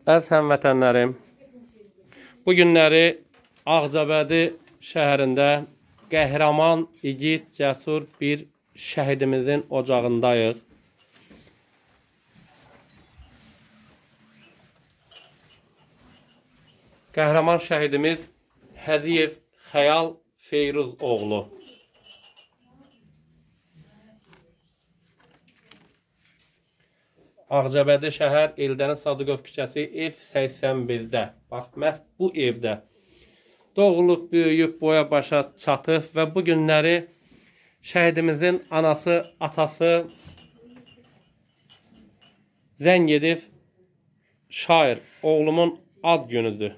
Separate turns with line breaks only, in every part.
Əziz həmvətənlərim, bu günləri Ağcabədi şəhərində qəhrəman, igid, cəsur bir şəhidimizin ocağındayıq. Qəhrəman şəhidimiz Həziyev Xəyal Feyruz oğlu. Ağcabədi şəhər Eldəniz Sadıqov küçəsi ev 81-də. Bax, məhz bu evdə doğulub, böyüyüb, boya başa çatıb və bu günləri şəhidimizin anası, atası zəng edib, şair, oğlumun ad günüdür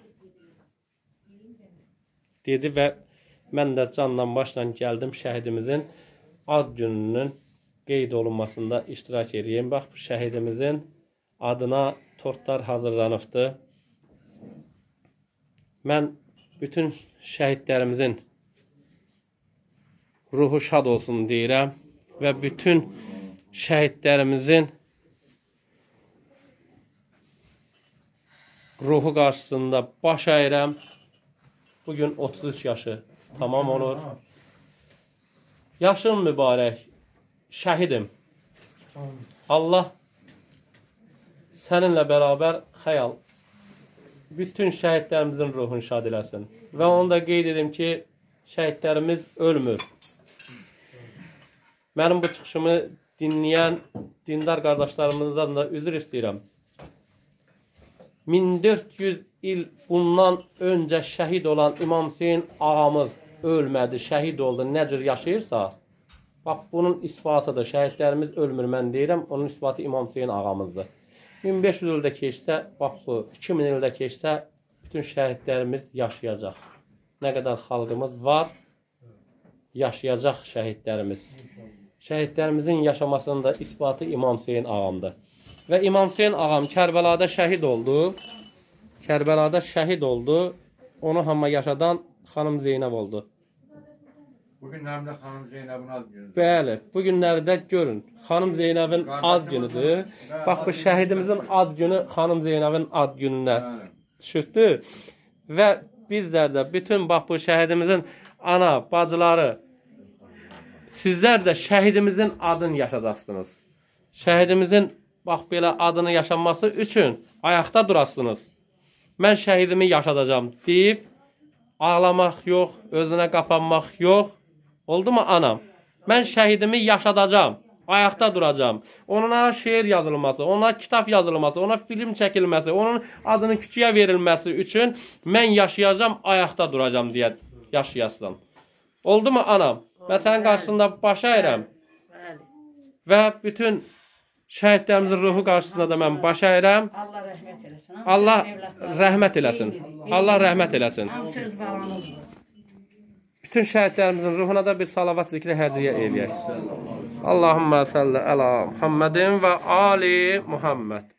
dedi və mən də canla başla gəldim şəhidimizin ad gününün qeyd olunmasında iştirak edeyim. Bax, bu şəhidimizin adına tortlar hazırlanıbdır. Mən bütün şəhidlərimizin ruhu şad olsun deyirəm və bütün şəhidlərimizin ruhu qarşısında baş əyirəm. Bugün 33 yaşı tamam olur. Yaşın mübarək. Şəhidim, Allah səninlə bərabər Xəyal bütün şəhidlərimizin ruhunu şad eləsin. Və onu da qeyd edim ki, şəhidlərimiz ölmür. Mənim bu çıxışımı dinləyən dindar qardaşlarımızdan da üzr istəyirəm. 1400 il bundan öncə şəhid olan İmam Hüseyin ağamız ölmədi, şəhid oldu, nə cür yaşayırsa, bax, bunun isbatıdır. Şəhidlərimiz ölmür, mən deyirəm. Onun isbatı İmam Hüseyin ağamızdır. 1500 ildə keçsə, bax bu, 2000 ildə keçsə, bütün şəhidlərimiz yaşayacaq. Nə qədər xalqımız var, yaşayacaq şəhidlərimiz. Şəhidlərimizin yaşamasının da isbatı İmam Hüseyin ağamdır. Və İmam Hüseyin ağam Kərbəlada şəhid oldu. Kərbəlada şəhid oldu. Onu hamma yaşadan xanım Zeynəb oldu.
Bugünlərdə xanım Zeynəbin ad günüdür.
Bəli, bu günlərdə görün, xanım Zeynəbin ad günüdür. Bax, bu şəhidimizin ad günü xanım Zeynəbin ad gününə düşübdür. Və bizlər də, bütün bax bu şəhidimizin ana, bacıları, sizlər də şəhidimizin adını yaşadasınız. Şəhidimizin bax belə adını yaşanması üçün ayaqda durasınız. Mən şəhidimi yaşadacam deyib, ağlamaq yox, özünə qapanmaq yox. Oldu mu anam? Mən şəhidimi yaşadacam, ayaqda duracam. Onlara şeir yazılması, ona kitab yazılması, ona film çəkilməsi, onun adının küçüyə verilməsi üçün mən yaşayacam, ayaqda duracam deyə yaşayasın. Oldu mu anam? Mən sənin qarşısında baş əyirəm və bütün şəhidlərimizin ruhu qarşısında da mən baş əyirəm.
Allah rəhmət eləsin.
Allah rəhmət eləsin. Allah rəhmət eləsin.
Söz balanızdır.
Bütün şəhidlərimizin ruhuna da bir salavat zikri hədiyyə eləyək. Allahümmə salli əla Muhammedin və ali Muhammed.